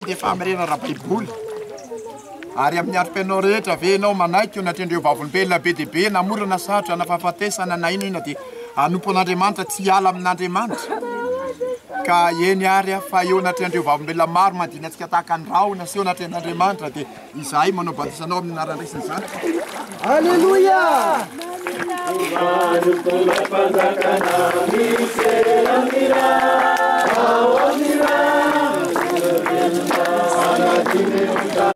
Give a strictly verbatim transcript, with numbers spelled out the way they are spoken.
dia famirena ara-baiboly ary amin'ny arom-pianao rehetra ve ianao manaiky io natrendreo vavolombelona be diabe namorana sarotra nafahafatesana na ina ina dia anompo an'Andriamanitra tsy hiala amin'Andriamanitra ka eny ary a fa eo natrendreo vavolombelona maro mandiny antsika tahaka ny raona sy eo natren'Andriamanitra dia izahay manao batisanao amin'ny anaran'Resy ny Zanaka. Alleluia! Vamos com a panzacana,